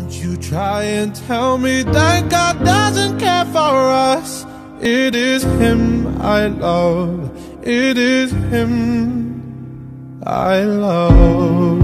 Don't you try and tell me that God doesn't care for us. It is Him I love, it is Him I love.